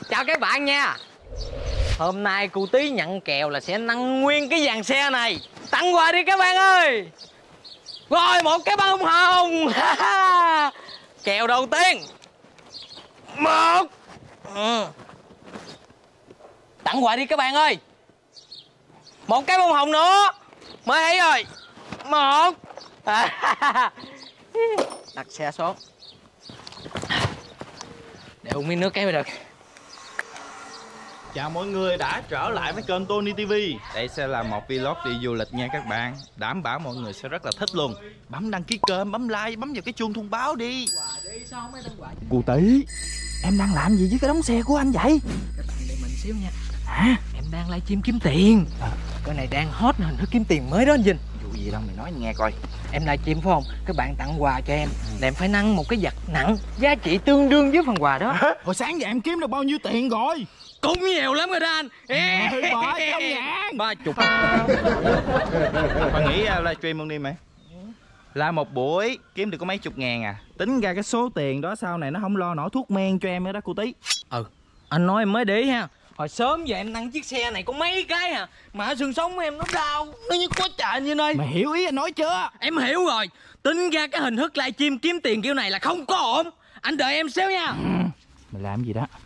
Chào các bạn nha. Hôm nay cô Tí nhận kèo là sẽ nâng nguyên cái dàn xe này tặng quà đi các bạn ơi. Rồi một cái bông hồng. Kèo đầu tiên. Một. Tặng quà đi các bạn ơi. Một cái bông hồng nữa. Mới thấy rồi. Một. Đặt xe xuống. Để uống miếng nước cái mới được. Chào mọi người đã trở lại với kênh Tony TV. Đây sẽ là một vlog đi du lịch nha các bạn. Đảm bảo mọi người sẽ rất là thích luôn. Bấm đăng ký kênh, bấm like, bấm vào cái chuông thông báo đi. Cô Tí, em đang làm gì với cái đống xe của anh vậy? Các bạn để mình xíu nha. Hả? Em đang livestream kiếm tiền. Cái này đang hot nè, nó kiếm tiền mới đó anh Vinh. Vụ gì đâu mày nói nghe coi. Em livestream phải không? Các bạn tặng quà cho em là em phải nâng một cái vật nặng giá trị tương đương với phần quà đó. Hồi sáng giờ em kiếm được bao nhiêu tiền rồi? Cũng nhiều lắm rồi đó anh. 300.000. 30. Mày nghĩ livestream luôn đi mày. Là một buổi kiếm được có mấy chục ngàn à. Tính ra cái số tiền đó sau này nó không lo nổi thuốc men cho em nữa đó cô Tí. Anh nói em mới để ý ha. Hồi sớm giờ em nâng chiếc xe này có mấy cái à, mà xương sống em nó đau, nó như có chạy như nơi. Mày hiểu ý anh nói chưa? Em hiểu rồi. Tính ra cái hình thức livestream kiếm tiền kiểu này là không có ổn. Anh đợi em xíu nha. Mày làm gì đó?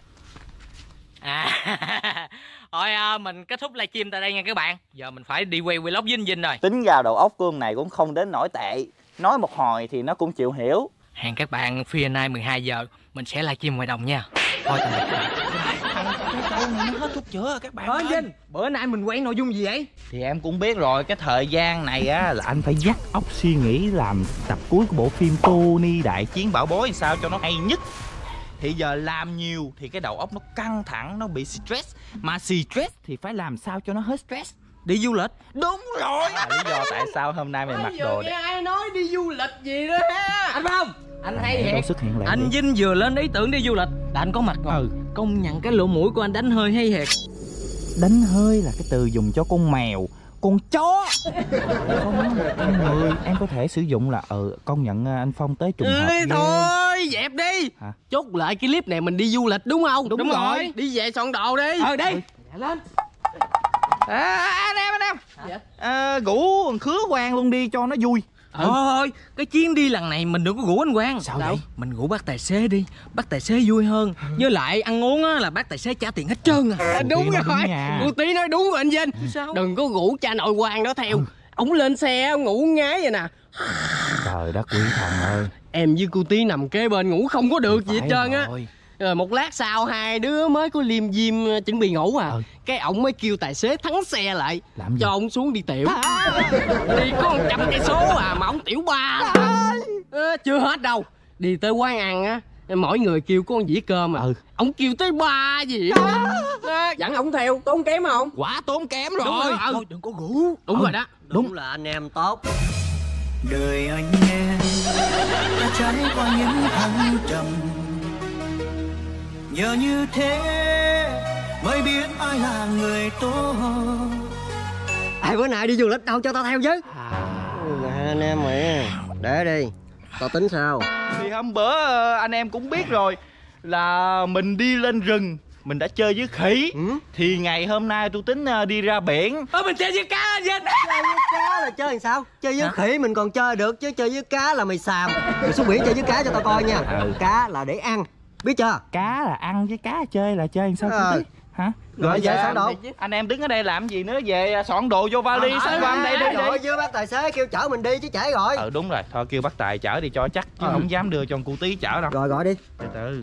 Thôi mình kết thúc livestream tại đây nha các bạn. Giờ mình phải đi quay vlog với anh Vinh rồi. Tính ra đầu óc của ông này cũng không đến nổi tệ. Nói một hồi thì nó cũng chịu hiểu. Hẹn các bạn phía nay 12 giờ mình sẽ livestream ngoài đồng nha. Thôi tạm biệt các bạn. Cái câu này nó hết thuốc chữa các bạn ơi. Vinh, bữa nay mình quay nội dung gì vậy? Thì em cũng biết rồi, cái thời gian này á là anh phải dắt óc suy nghĩ làm tập cuối của bộ phim Tony Đại Chiến Bảo Bối sao cho nó hay nhất. Thì giờ làm nhiều thì cái đầu óc nó căng thẳng, nó bị stress. Mà stress thì phải làm sao cho nó hết stress. Đi du lịch. Đúng rồi. Lý do tại sao hôm nay mày mặc đồ nghe ai nói đi du lịch gì đó ha. Anh Phong, anh hay hiện xuất hiện lại. Anh Vinh vừa lên ý tưởng đi du lịch là anh có mặt rồi. Công nhận cái lỗ mũi của anh đánh hơi hay thiệt. Đánh hơi là cái từ dùng cho con mèo, con chó. Không, con người em có thể sử dụng là công nhận anh Phong tới trùng hợp. Thôi dẹp đi. Hả? Chốt lại cái clip này mình đi du lịch đúng không? Đúng rồi. Đi về soạn đồ đi. Đi. Lên. Anh em. Rủ thằng Khứa Quang luôn đi cho nó vui. Thôi, cái chuyến đi lần này mình đừng có rủ anh Quang. Sao vậy? Mình rủ bác tài xế đi. Bác tài xế vui hơn. Với lại ăn uống á là bác tài xế trả tiền hết trơn à. Đúng rồi. Cô Tí nói đúng rồi anh Vinh. Sao? Đừng có rủ cha nội Quang đó theo. Ông lên xe ông ngủ ngái vậy nè. Trời đất quý thần ơi. Em với cô Tí nằm kế bên ngủ không có được gì hết trơn á. Rồi một lát sau hai đứa mới có liêm diêm chuẩn bị ngủ à. Cái ổng mới kêu tài xế thắng xe lại cho ông xuống đi tiểu. Đi có 100 cây số à mà ổng tiểu 3. Chưa hết đâu. Đi tới quán ăn á, mỗi người kêu có 1 dĩa cơm à. Ổng kêu tới 3 dĩa. Dẫn ổng theo tốn kém không? Quá tốn kém rồi. Đúng rồi. Thôi đừng có rủ. Đúng rồi đó. Đúng là anh em tốt. Đời anh em đã trải qua những thăng trầm. Nhờ như thế mới biết ai là người tốt. Bữa nay đi du lịch đâu cho tao theo chứ. Anh em mày để đi, tao tính sao. Thì hôm bữa anh em cũng biết rồi là mình đi lên rừng, mình đã chơi với khỉ. Thì ngày hôm nay tôi tính đi ra biển. Mình chơi với cá anh Vinh. Chơi với cá là chơi làm sao? Chơi với khỉ mình còn chơi được chứ chơi với cá là mày xàm. Mày xuống biển chơi với cá cho tao coi nha. Cá là để ăn, biết chưa? Cá là ăn với cá chơi là chơi làm sao cô Tí? Hả? Rồi về soạn đồ. Anh em đứng ở đây làm gì nữa, về soạn đồ vô vali sẵn qua đây đi. Rồi với bác tài xế kêu chở mình đi chứ trễ rồi. Đúng rồi, thôi kêu bác Tài chở đi cho chắc chứ không dám đưa cho cô Tí chở đâu. Rồi gọi đi. Từ từ.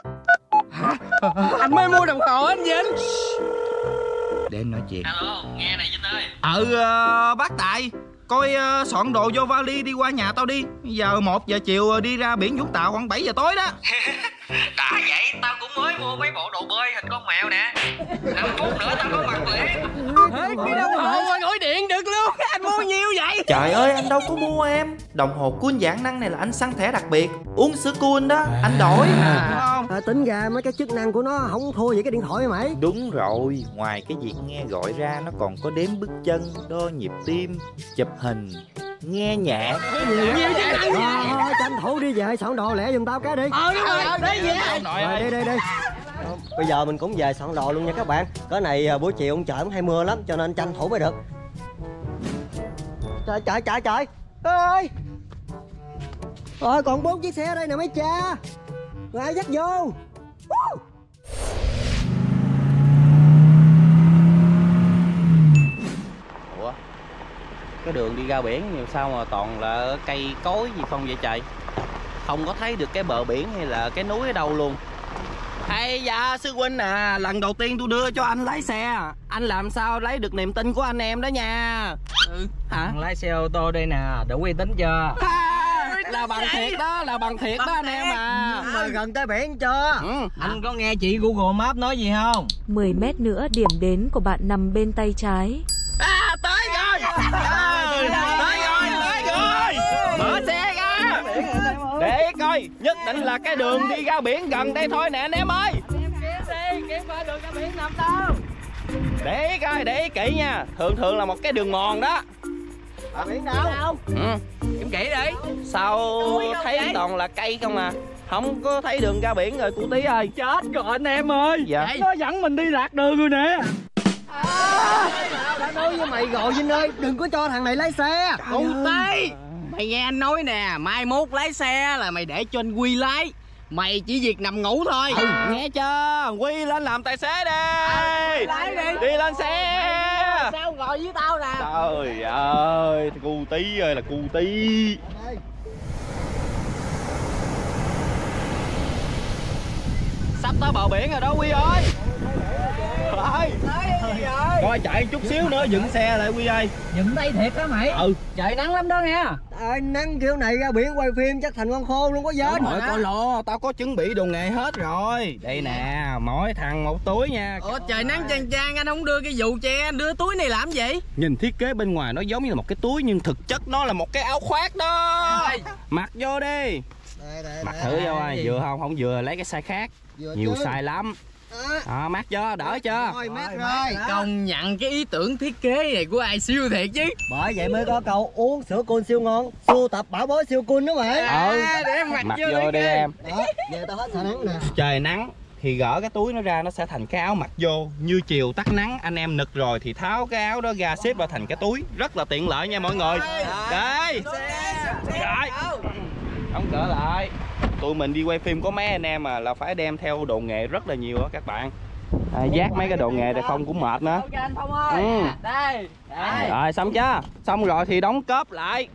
Anh mới mua đồng hồ anh Vinh. Để em nói chuyện. Alo, nghe này Vinh ơi. Bác Tài, coi soạn đồ vô vali đi qua nhà tao đi. Giờ 1 giờ chiều đi ra biển Vũng Tàu khoảng 7 giờ tối đó. Đã vậy, tao cũng mới mua mấy bộ đồ bơi hình con mèo nè. 5 phút nữa tao có mặt liền. Cái đồng hồ gọi điện được luôn. Anh mua nhiêu vậy? Trời ơi, anh đâu có mua em. Đồng hồ cool giãn năng này là anh săn thẻ đặc biệt. Uống sữa cool đó, anh đổi. Tính ra mấy cái chức năng của nó không thua gì cái điện thoại mày. Đúng rồi, ngoài cái việc nghe gọi ra nó còn có đếm bước chân, đo nhịp tim, chụp hình, nghe nhạc. Nhiều chức năng. Tranh thủ đi về soạn đồ lẹ giùm tao cái đi. Đúng rồi, đi về. Rồi đi. Bây giờ mình cũng về soạn đồ luôn nha các bạn. Cái này buổi chiều ông trời cũng hay mưa lắm, cho nên tranh thủ mới được. Trời ơi, rồi còn 4 chiếc xe ở đây nè mấy cha. Rồi ai dắt vô. Ủa, cái đường đi ra biển nhiều sao mà toàn là cây cối gì không vậy trời? Không có thấy được cái bờ biển hay là cái núi ở đâu luôn. Hay dạ sư huynh à, lần đầu tiên tôi đưa cho anh lái xe, anh làm sao lấy được niềm tin của anh em đó nha. Hả? Lái xe ô tô đây nè, đủ uy tín chưa? Là bằng thiệt đó, là bằng thiệt đó anh em à. Mà gần tới biển chưa? Anh có nghe chị Google Maps nói gì không? 10 mét nữa điểm đến của bạn nằm bên tay trái. Tới rồi. Tới rồi. Mở xe ra. Để coi, nhất định là cái đường đi ra biển gần đây thôi nè anh em ơi. Kiếm coi đường ra biển nằm đâu. Để ý coi, để ý kỹ nha. Thường là một cái đường mòn đó. Biển đâu? Kiếm kỹ đi. Sao thấy toàn là cây không à? Không có thấy đường ra biển rồi cụ Tí ơi. Chết rồi anh em ơi. Dạ. Nó dẫn mình đi lạc đường rồi nè. Đã nói với mày rồi Vinh ơi, đừng có cho thằng này lái xe. Cụ Tí, mày nghe anh nói nè, mai mốt lái xe là mày để cho anh Quy lái. Mày chỉ việc nằm ngủ thôi. Nghe chưa? Quy lên làm tài xế đi. Lái đi. Đi lên xe. Sao ngồi với tao nè. Trời ơi, cu Tí ơi là cu Tí. Sắp tới bờ biển rồi đó Quy ơi. Rồi. Coi chạy chút xíu nữa dựng xe lại Quy ơi. Dựng đây thiệt đó mày. Trời nắng lắm đó nghe. Nắng kiểu này ra biển quay phim chắc thành con khôn luôn có dên. Hỏi có lo, tao có chuẩn bị đồ nghề hết rồi. Đây nè, mỗi thằng một túi nha. Ủa trời nắng chang chang, anh không đưa cái dù che, anh đưa túi này làm gì? Nhìn thiết kế bên ngoài nó giống như là một cái túi nhưng thực chất nó là một cái áo khoác đó. Mặc vô đi. Mặc thử vô ai, vừa không vừa lấy cái size khác. Nhiều size lắm. Mát chưa, đỡ chưa? Mát rồi. Công nhận cái ý tưởng thiết kế này của ai siêu thiệt chứ. Bởi vậy mới có câu uống sữa cool siêu ngon, sưu tập bảo bối siêu cool đó mày. Để em mặc vô đi em. Đó, giờ tao hết sợ nắng nè. Trời nắng thì gỡ cái túi nó ra, nó sẽ thành cái áo mặc vô. Như chiều tắt nắng anh em nực rồi thì tháo cái áo đó ra xếp vào thành cái túi, rất là tiện lợi nha mọi người. Đây. Rồi. Đóng cửa lại. Tụi mình đi quay phim có mấy anh em mà là phải đem theo đồ nghề rất là nhiều đó các bạn. Dát mấy cái đồ nghề này không cũng mệt nữa. Đây. Rồi xong chưa? Xong rồi thì đóng cốp lại.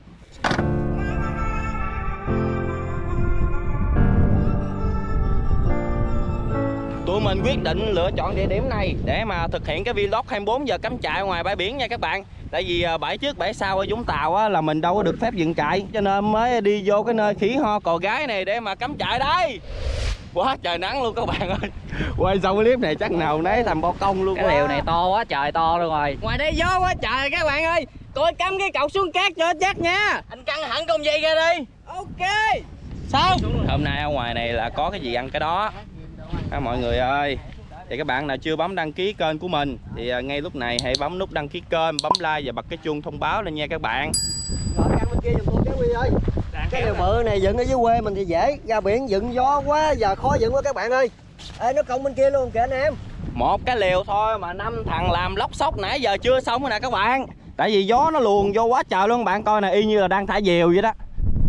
Tụi mình quyết định lựa chọn địa điểm này để mà thực hiện cái vlog 24 giờ cắm trại ngoài bãi biển nha các bạn. Tại vì bãi trước bãi sau ở Vũng Tàu á, là mình đâu có được phép dựng trại, cho nên mới đi vô cái nơi khỉ ho cò gái này để mà cắm trại đây. Quá trời nắng luôn các bạn ơi. Quay xong cái clip này chắc nào nấy thành bao công luôn. Cái lều này to quá trời to luôn rồi. Ngoài đây gió quá trời các bạn ơi. Tôi cắm cái cọc xuống cát cho chắc nha. Anh căng hẳn con dây ra đi. Ok. Sao? Hôm nay ở ngoài này là có cái gì ăn cái đó. Mọi người ơi. Thì các bạn nào chưa bấm đăng ký kênh của mình thì ngay lúc này hãy bấm nút đăng ký kênh, bấm like và bật cái chuông thông báo lên nha các bạn. Rồi căn bên kia giùm tôi cái Huy ơi. Cái lều bự này dựng ở dưới quê mình thì dễ, ra biển dựng gió quá giờ khó dựng quá các bạn ơi. Ê nó cong bên kia luôn kìa anh em. Một cái lều thôi mà 5 thằng làm lóc xóc nãy giờ chưa xong rồi nè các bạn. Tại vì gió nó luồn vô quá trời luôn, bạn coi nè, y như là đang thả diều vậy đó.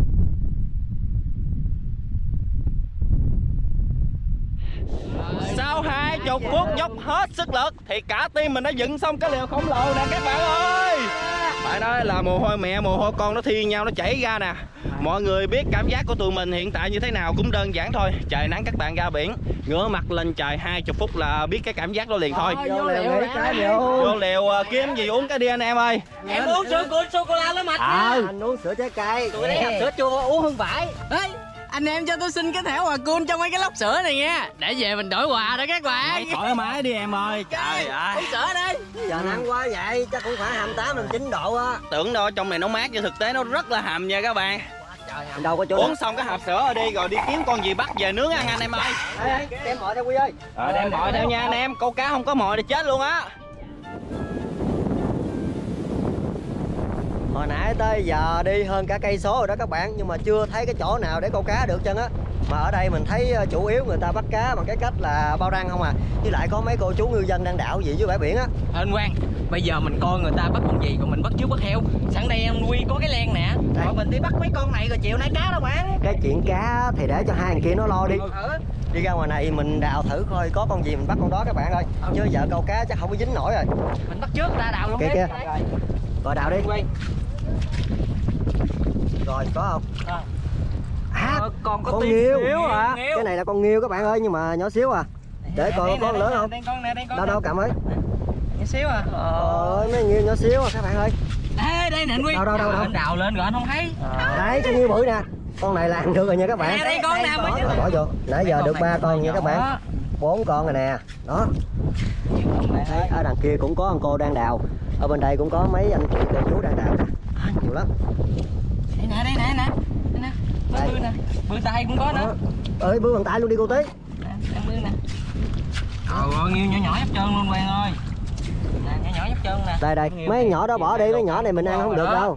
Sau 20 phút dốc hết sức lực thì cả team mình đã dựng xong cái lều khổng lồ nè các bạn ơi. Phải nói là mồ hôi mẹ mồ hôi con nó thi nhau nó chảy ra nè. Mọi người biết cảm giác của tụi mình hiện tại như thế nào cũng đơn giản thôi. Trời nắng các bạn ra biển, ngửa mặt lên trời 20 phút là biết cái cảm giác đó liền thôi. Vô lều nghỉ cái vô. Vô lều kiếm gì uống cái đi anh em ơi. Em uống sữa cuộn sô-cô-la nó mạch. Anh uống sữa trái cây. Tụi đây hạt sữa chua uống hương vải. Ê, anh em cho tôi xin cái thẻ quà cool trong mấy cái lốc sữa này nha. Để về mình đổi quà đó các bạn. Thoải mái đi em ơi. Trời ơi. Uống sữa đi. Giờ nắng quá vậy, chắc cũng phải 28 29 độ á. Tưởng đâu trong này nó mát, nhưng thực tế nó rất là hầm nha các bạn. Đâu có chỗ Uống xong cái hộp sữa rồi đi, rồi đi kiếm con gì bắt về nướng ăn anh em ơi. Đem mọi theo Quy ơi. Đem mọi theo nha anh em, câu cá không có mọi thì chết luôn á. Hồi nãy tới giờ đi hơn cả cây số rồi đó các bạn, nhưng mà chưa thấy cái chỗ nào để câu cá được chân á. Mà ở đây mình thấy chủ yếu người ta bắt cá bằng cái cách là bao răng không à. Với lại có mấy cô chú ngư dân đang đảo gì dưới bãi biển á. Anh Quang, bây giờ mình coi người ta bắt con gì, còn mình bắt trước bắt heo. Sẵn đây em Huy có cái len nè. Rồi mình đi bắt mấy con này rồi chiều nay cá đâu bán. Cái chuyện cá thì để cho hai thằng kia nó lo đi. Đi ra ngoài này mình đào thử coi có con gì mình bắt con đó các bạn ơi. Chứ giờ câu cá chắc không có dính nổi rồi. Mình bắt trước ta đào luôn Kìa đi. kìa. Rồi đào đi. Rồi có không? Còn có con tí nghêu. xíu à. Cái này là con nghêu các bạn ơi, nhưng mà nhỏ xíu à. Để coi có con lớn không? Đây con nè, đây con. Đâu đâu cầm ơi. Nhỏ xíu à. Ôi mấy nghêu nhỏ xíu à các bạn ơi. Đây nè anh Huy. Đâu. Anh đào lên rồi anh không thấy. Đấy con nghêu bự nè. Con này là ăn được rồi nha các bạn. Đây con nè mới chứ. Bỏ vô. Nãy giờ được 3 con nha các bạn. 4 con rồi nè. Đó. Đấy, ở đằng kia cũng có một cô đang đào. Ở bên đây cũng có mấy anh chị cô chú đang đào. Nhiều lắm. Đây nè. Bư nè. Bư tay cũng có nữa. Ơi bư bằng tay luôn đi cô Tí. Bư nè. Trời ơi, nhiêu nhỏ nhấp chân luôn Quang ơi. Nè, nhỏ nhấp chân nè. Đây, mấy nhỏ đó bỏ đi, mấy nhỏ này mình ăn không được đâu.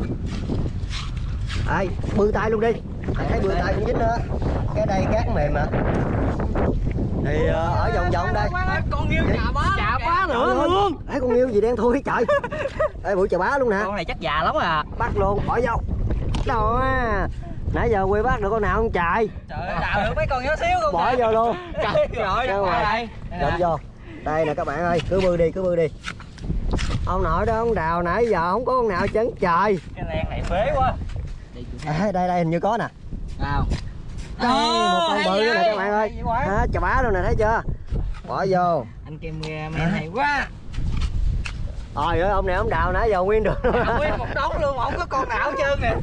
Đây, bư tay luôn đi. Thấy bư tay cũng dính nữa. Cái đây cát mềm mà. Thì ở vòng đây. Con nghêu chà bá nữa luôn. Thấy con nghêu gì đen thui trời. Ê bự chà bá luôn nè. Con này chắc già lắm à. Bắt luôn, bỏ vô. Đó. Nãy giờ Quy bắt được con nào không trời. Trời ơi, đào được mấy con nhỏ xíu luôn. Bỏ vô luôn. Trời ơi, Đập vô. Đây nè các bạn ơi, cứ bư đi. Ông nội đó ông đào nãy giờ không có con nào chấn trời. Cái len này phế quá. Đây hình như có nè. Nào. Đây một con bự nữa nè các bạn ơi. Chà bá luôn nè, thấy chưa? Bỏ vô. Anh Kim men hay quá. Trời ơi ông này ông đào nãy giờ nguyên được. Nguyên một đống luôn, không có con nào hết trơn nè.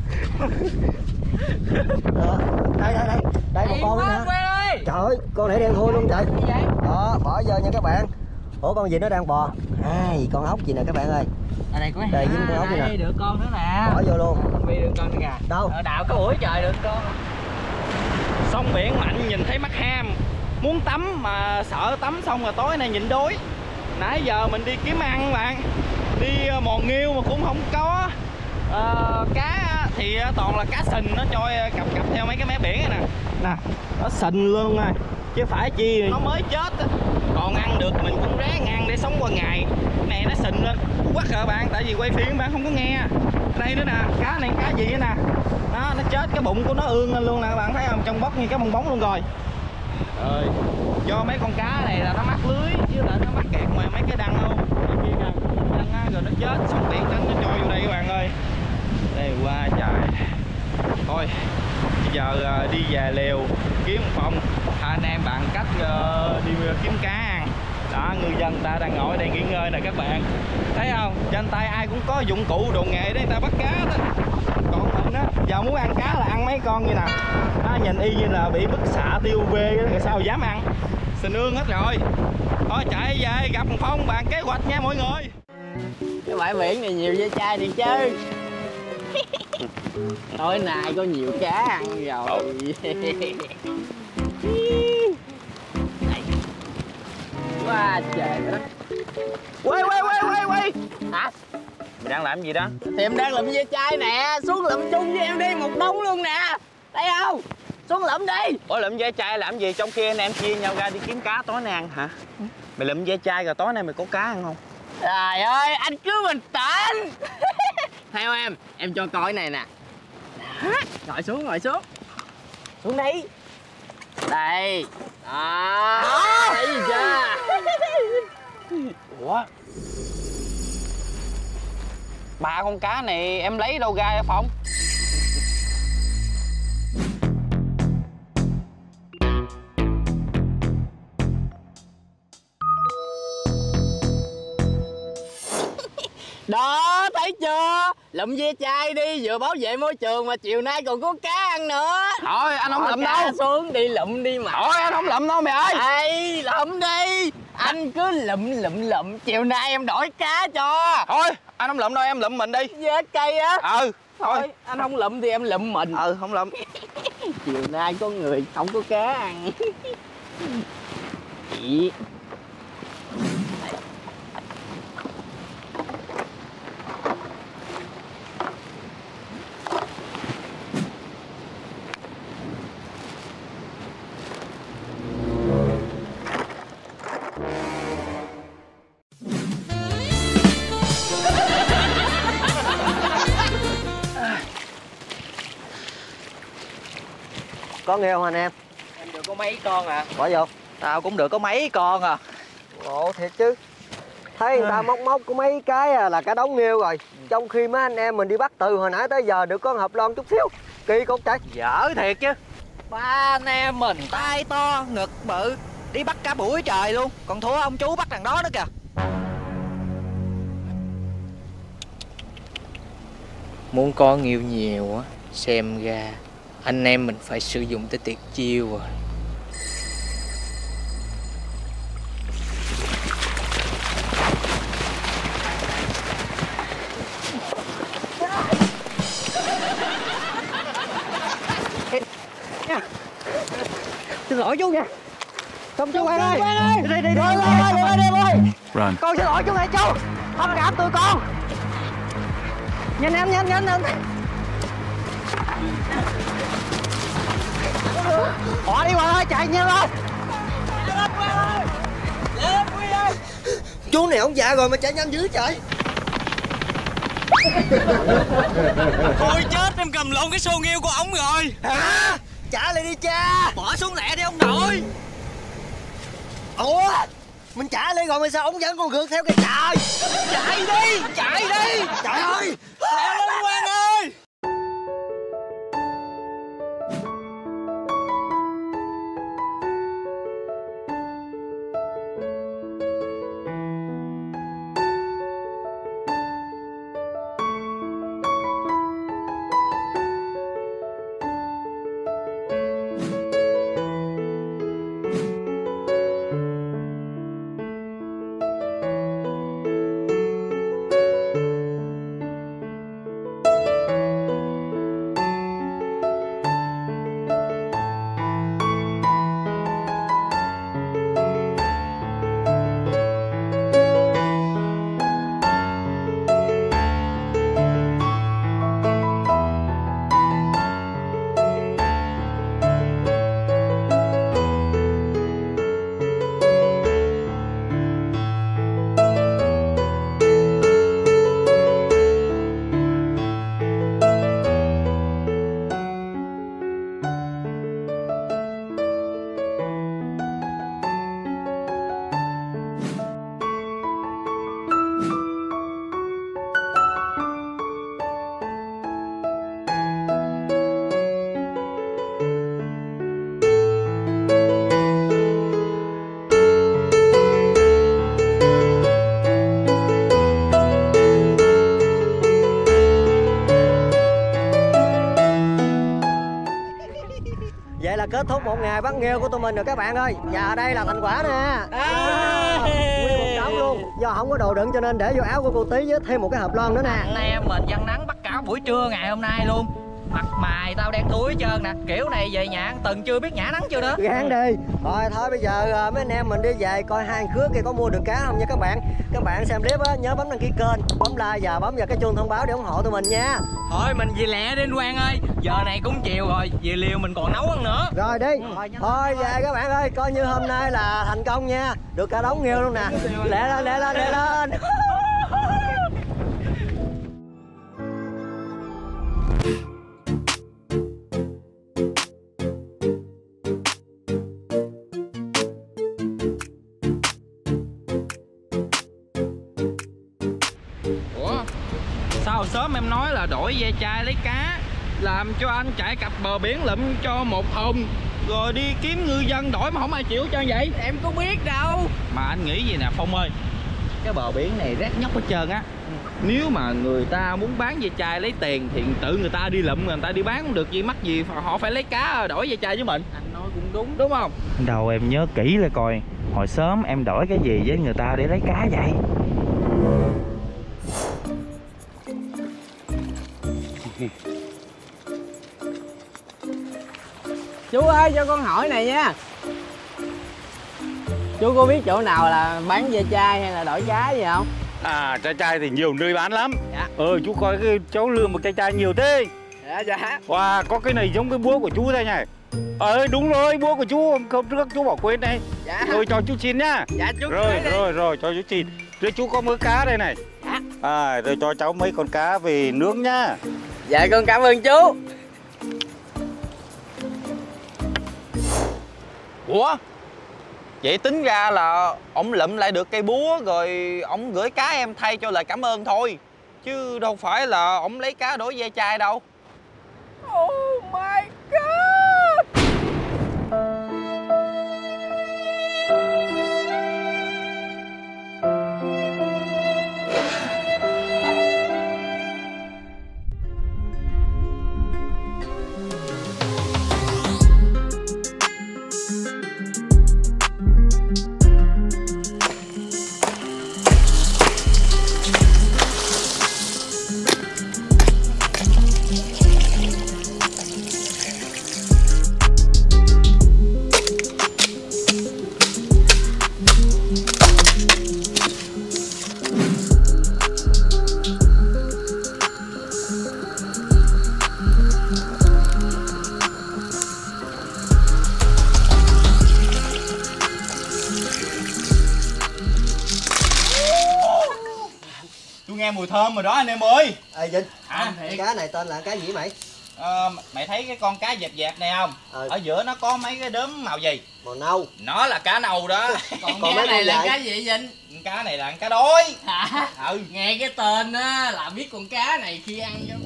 Đây một con nữa nè. Trời ơi, con này đen thui luôn trời. Đó, bỏ vô nha các bạn. Ủa con gì nó đang bò? Con ốc gì nè các bạn ơi. Ở đây có đây dính con ốc nè. Đây được con nữa nè. Bỏ vô luôn. Con Bi được con nữa kìa. Đâu? Đào cái ủi trời được con. Sông biển mạnh nhìn thấy mắt ham. Muốn tắm mà sợ tắm xong rồi tối nay nhịn đói. Nãy giờ mình đi kiếm ăn bạn. Đi mò nghêu mà cũng không có. Cá thì toàn là cá sình nó trôi cặp theo mấy cái mé biển này nè. Nè, nó sình luôn nè. Chứ phải chi nó mới chết. Còn ăn được mình cũng ráng ăn để sống qua ngày. Cái này nó sình lên quắc rồi bạn, tại vì quay phim bạn không có nghe. Đây nữa nè, cá này cá gì nữa nè. Nó chết, cái bụng của nó ương lên luôn nè các bạn thấy không, trong bóc như cái bong bóng luôn rồi. Rồi do mấy con cá này là nó mắc lưới chứ là nó mắc kẹt ngoài mấy cái đăng không. Kia kìa, đăng á, rồi nó chết xong biển tránh nó trôi vô đây các bạn ơi. Đây qua trời. Thôi bây giờ đi về lều kiếm một phòng, anh em bạn cách đi kiếm cá ăn. Đó, ngư dân ta đang ngồi đây nghỉ ngơi nè các bạn. Thấy không? Trên tay ai cũng có dụng cụ đồ nghề để người ta bắt cá đó. Còn mình á, giờ muốn ăn cá là ăn mấy con như nào. Đó, nhìn y như là bị bức xạ tiêu UV rồi sao dám ăn. Sình ương hết rồi. Thôi chạy về gặp Phong bàn kế hoạch nha mọi người. Cái bãi biển này nhiều ve chai đi chứ. Tối nay có nhiều cá ăn rồi. Quá trời đất. Quay. Hả? Mày đang làm gì đó? Thì em đang lụm ve chai nè. Xuống lụm chung với em đi, một đống luôn nè. Thấy không? Xuống lụm đi. Ủa lụm ve chai làm gì, trong khi anh em chia nhau ra đi kiếm cá tối nay ăn hả? Mày lụm ve chai rồi tối nay mày có cá ăn không? Trời ơi, anh cứ bình tĩnh. Theo em cho coi này nè. Ngồi xuống. Xuống đi. Đây. Thấy gì chưa? Ủa? 3 con cá này em lấy đâu ra vậy Phong? Đó, thấy chưa? Lụm ve chai đi, vừa bảo vệ môi trường mà chiều nay còn có cá ăn nữa. Thôi anh không lụm đâu. Xuống đi lụm đi mà. Thôi anh không lụm đâu mày ơi. Đây, lụm đi. Anh cứ lụm, chiều nay em đổi cá cho. Thôi anh không lụm đâu, em lụm mình đi. Vết cây á. Thôi anh không lụm thì em lụm mình. Không lụm. Chiều nay có người không có cá ăn. Chị. con nghêu anh em? Em được có mấy con à? Bỏ vô. Tao cũng được có mấy con à. Ngộ thiệt chứ. Thấy người ta móc có mấy cái là cả đống nghêu rồi. Trong khi mấy anh em mình đi bắt từ hồi nãy tới giờ được có hộp lon chút xíu. Kỳ cục trời. Dở thiệt chứ. Ba anh em mình tay to, ngực bự, đi bắt cả buổi trời luôn. Còn thua ông chú bắt thằng đó nữa kìa. Muốn có nhiều nhiều á, xem ra anh em mình phải sử dụng tới tuyệt chiêu rồi. Xin lỗi chú nha. Không chú Quang ơi. Đi ơi. Con xin lỗi chú này chú. Thông cảm tụi con. Nhanh em. Bỏ đi Quang ơi, chạy nhanh lên. Lên ơi. Chú này ông già rồi mà chạy nhanh dữ trời. Ôi chết, em cầm lộn cái xô nghêu của ổng rồi. Hả? Trả lại đi cha. Bỏ xuống lẹ đi ông nội. Ủa, mình trả lại rồi mà sao ông vẫn còn gượt theo cái trời? Chạy đi. Trời ơi, Lẹ lên Quang ơi. vậy là kết thúc một ngày bắt nghêu của tụi mình rồi các bạn ơi. Và đây là thành quả nè. Nguyên một đống luôn. Do không có đồ đựng cho nên để vô áo của cô Tí với thêm một cái hộp lon nữa nè. Anh em mình giăng nắng bắt cả buổi trưa ngày hôm nay luôn. Mặt mày tao đen thui hết trơn nè. Kiểu này về nhà ăn Từng chưa biết nhả nắng chưa nữa. Gán đi. Thôi bây giờ mấy anh em mình đi về coi hai khứa kia có mua được cá không nha các bạn. Các bạn xem clip á nhớ bấm đăng ký kênh, bấm like và bấm vào cái chuông thông báo để ủng hộ tụi mình nha. Thôi mình về lẹ đi anh Quang ơi. Giờ này cũng chiều rồi, về liều mình còn nấu ăn nữa. Rồi đi. Thôi về các bạn ơi, coi như hôm nay là thành công nha. Được cả đống nghêu luôn nè. Lẹ lên. Sao sớm em nói là đổi ve chai lấy cá, làm cho anh chạy cặp bờ biển lụm cho một thùng, rồi đi kiếm ngư dân đổi mà không ai chịu cho vậy. Em có biết đâu. Mà anh nghĩ gì nè Phong ơi, cái bờ biển này rác nhóc hết trơn á. Nếu mà người ta muốn bán ve chai lấy tiền thì tự người ta đi lụm, người ta đi bán cũng được, gì mắc gì họ phải lấy cá đổi ve chai với mình. Anh nói cũng Đúng không? Đầu em nhớ kỹ lại coi, hồi sớm em đổi cái gì với người ta để lấy cá vậy? Chú ơi, cho con hỏi này nha. Chú có biết chỗ nào là bán ve chai hay là đổi cá gì không? À, chai thì nhiều nơi bán lắm. Dạ. Chú coi cái cháu lừa một chai nhiều thế. Dạ. Wow, có cái này giống cái búa của chú đây này. Đúng rồi, búa của chú hôm trước chú bỏ quên đây. Dạ. Rồi cho chú xin nhá. Dạ chú. Rồi cho chú xin. Rồi chú có mớ cá đây này. Dạ. Rồi cho cháu mấy con cá về nướng nhá. Dạ con cảm ơn chú. Ủa? Vậy tính ra là ổng lụm lại được cây búa rồi ổng gửi cá em thay cho lời cảm ơn thôi. Chứ đâu phải là ổng lấy cá đổi ve chai đâu. Oh my god. Nghe mùi thơm rồi đó anh em ơi. Ê Vinh, cá này tên là cá gì mày? Mày thấy cái con cá dẹp dẹp này không? Ở giữa nó có mấy cái đốm màu gì? Màu nâu. Nó là cá nâu đó. Còn cá này là cá gì Vinh? Cá này là cá đối. Hả? Nghe cái tên á là biết con cá này khi ăn vô.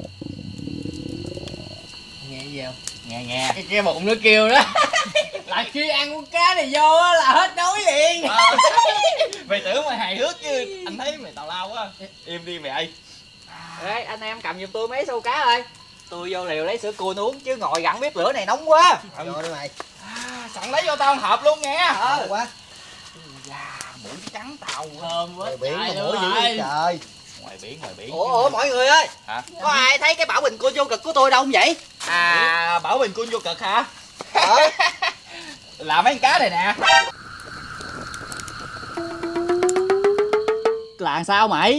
Nghe gì không? Nghe cái bụng nó kêu đó. Là khi ăn con cá này vô á là hết đói liền. Mày tưởng mày hài hước chứ anh thấy mày tào lao quá. Im đi mày ơi. Ê anh em cầm giùm tôi mấy xô cá ơi. Tôi vô liều lấy sữa cua uống chứ ngồi gặn bếp lửa này nóng quá. Vô đi mày. Sẵn lấy vô tao hộp luôn nghe. Quá. Mũi trắng tàu thơm quá. Biển mà mũi dữ vậy trời. Ngoài biển. Ủa mọi người ơi. Hả? Có ai thấy cái bảo bình cua vô cực của tôi đâu không vậy? Bảo bình cun vô cực hả? Là mấy con cá này nè. Là sao mày?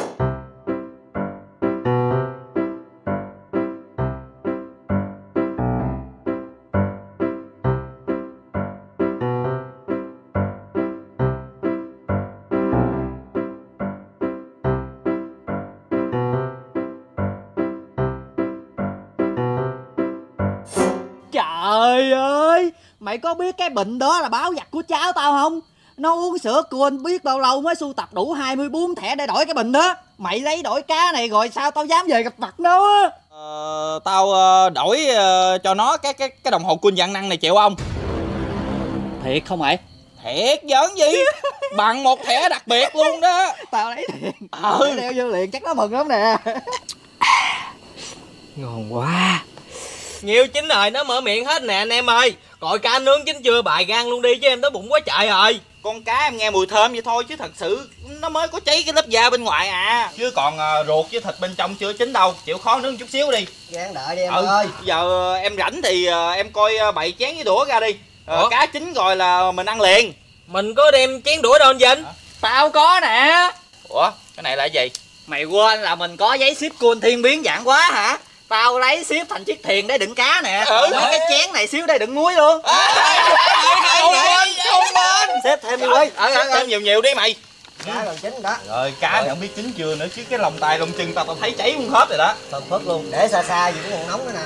Trời ơi, mày có biết cái bệnh đó là báo vật của cháu tao không? Nó uống sữa cua biết bao lâu mới sưu tập đủ 24 thẻ để đổi cái bình đó. Mày lấy đổi cá này rồi sao tao dám về gặp mặt nó á. Tao đổi cho nó cái đồng hồ cun dạng năng này chịu không? Thiệt không mày? Thiệt giỡn gì? Bằng một thẻ đặc biệt luôn đó. Tao lấy liền. Đeo vô liền chắc nó mừng lắm nè. Ngon quá. Nhiều chín rồi nó mở miệng hết nè anh em ơi. Gọi cá nướng chín chưa bài gan luôn đi chứ em đói bụng quá trời rồi. Con cá em nghe mùi thơm vậy thôi chứ thật sự nó mới có cháy cái lớp da bên ngoài à. Chứ còn ruột với thịt bên trong chưa chín đâu. Chịu khó nướng chút xíu đi. Gan đợi đi em ơi. Giờ em rảnh thì em coi bày chén với đũa ra đi. Cá chín rồi là mình ăn liền. Mình có đem chén đũa đâu anh Vinh? Tao có nè. Ủa cái này là gì? Mày quên là mình có giấy ship cool thiên biến dạng quá hả? Tao lấy ship thành chiếc thuyền để đựng cá nè. Mấy cái chén này xíu để đựng muối luôn. Không lên. Xếp thêm đi Huy. Xếp thêm nhiều đi mày. Cá gần chín đó. Rồi cá này không biết chín chưa nữa chứ cái lòng tay lông chân tao thấy cháy muốn hết rồi đó. Phần phớt luôn. Để xa xa gì cũng còn nóng nữa nè.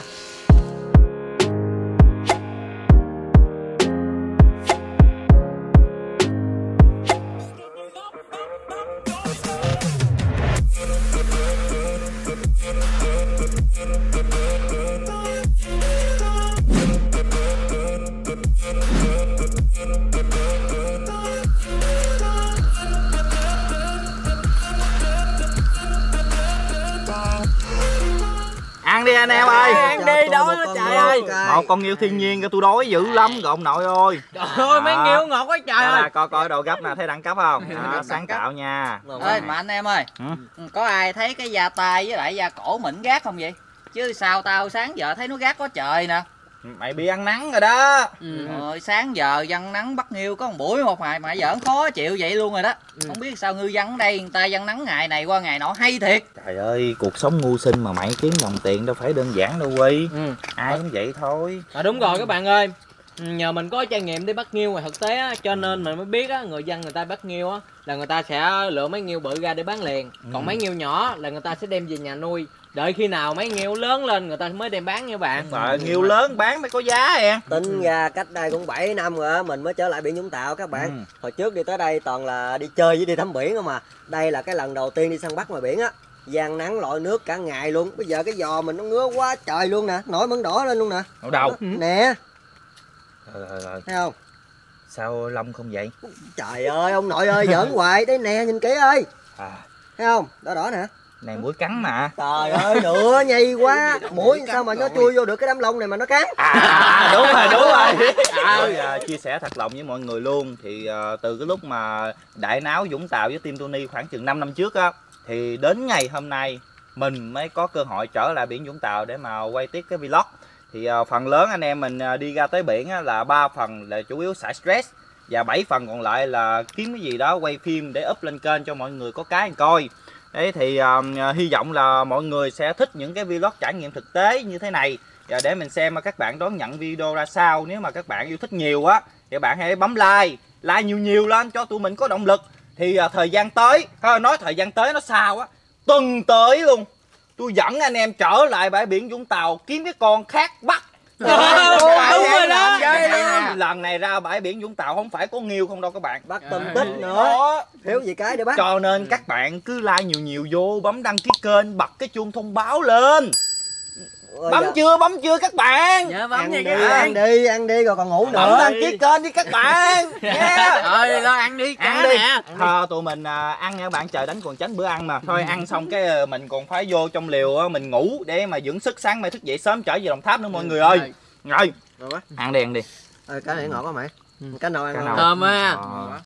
Ăn đi anh em ơi. Ăn đi đói quá trời ơi. Một con nghêu thiên nhiên tôi đói dữ lắm rồi ông nội ơi. Trời ơi mấy nghêu ngọt quá trời ơi. Coi đồ gấp nè, thấy đẳng cấp không? Sáng tạo nha. Ê mà anh em ơi, có ai thấy cái da tay với lại da cổ mịn gác không vậy? Chứ sao tao sáng giờ thấy nó gác có trời nè. Mày bị ăn nắng rồi đó. Rồi sáng giờ dân nắng bắt nghêu có một buổi một ngày mà giỡn khó chịu vậy luôn rồi đó. Không biết sao ngư dân ở đây người ta dân nắng ngày này qua ngày nọ hay thiệt. Trời ơi, cuộc sống mưu sinh mà mày kiếm đồng tiền đâu phải đơn giản đâu Huy. Ai cũng vậy thôi. Đúng rồi các bạn ơi. Nhờ mình có trải nghiệm đi bắt nghêu ngoài thực tế á, cho nên mình mới biết á, người dân người ta bắt nghêu á là người ta sẽ lựa mấy nghêu bự ra để bán liền. Còn mấy nghêu nhỏ là người ta sẽ đem về nhà nuôi. Đợi khi nào mấy nghêu lớn lên người ta mới đem bán nha bạn. Mà nghêu lớn bán mới có giá em. Tính ra cách đây cũng 7 năm rồi á, mình mới trở lại biển Vũng Tàu các bạn. Hồi trước đi tới đây toàn là đi chơi với đi tắm biển không mà. Đây là cái lần đầu tiên đi săn bắt ngoài biển á. Giang nắng lội nước cả ngày luôn. Bây giờ cái giò mình nó ngứa quá trời luôn nè, nổi mẩn đỏ lên luôn nè. Ở đâu? Nè. Rồi. Thấy không? Sao lông không vậy? Trời ơi ông nội ơi, giỡn hoài. Đây nè, nhìn kỹ ơi. Thấy không? Đỏ đỏ nè. Này muỗi cắn mà. Trời ơi, nữa nhây quá. Muỗi sao mà nó chui vô được cái đám lông này mà nó cắn. Đúng rồi. Chia sẻ thật lòng với mọi người luôn. Thì từ cái lúc mà đại náo Vũng Tàu với Team Tony khoảng chừng 5 năm trước á, thì đến ngày hôm nay mình mới có cơ hội trở lại biển Vũng Tàu để mà quay tiếp cái vlog. Thì phần lớn anh em mình đi ra tới biển á, là 3 phần là chủ yếu xả stress, và 7 phần còn lại là kiếm cái gì đó quay phim để up lên kênh cho mọi người có cái coi. Đấy thì hy vọng là mọi người sẽ thích những cái vlog trải nghiệm thực tế như thế này. Và để mình xem các bạn đón nhận video ra sao. Nếu mà các bạn yêu thích nhiều á thì bạn hãy bấm like nhiều lên cho tụi mình có động lực. Thì thời gian tới, nói thời gian tới nó sao á, tuần tới luôn tôi dẫn anh em trở lại bãi biển Vũng Tàu kiếm cái con khác bắt. Đúng rồi đó. Lần này ra bãi biển Vũng Tàu không phải có nghêu không đâu các bạn, bắt tôm tích nữa. Thiếu gì cái để bắt. Cho nên các bạn cứ like nhiều vô, bấm đăng ký kênh, bật cái chuông thông báo lên. Bấm chưa các bạn? Dạ bấm nha các bạn. Ăn đi rồi còn ngủ nữa. Bấm đăng ký kênh đi các bạn. Rồi lo ăn đi, cá nè. Tụi mình ăn nha các bạn, trời đánh còn tránh bữa ăn mà. Thôi ăn xong cái mình còn phải vô trong liều mình ngủ để mà dưỡng sức, sáng mai thức dậy sớm trở về Đồng Tháp nữa mọi người ơi. Rồi. Ăn đi. Cái này ngọt quá mày. Cái nào ăn thơm á.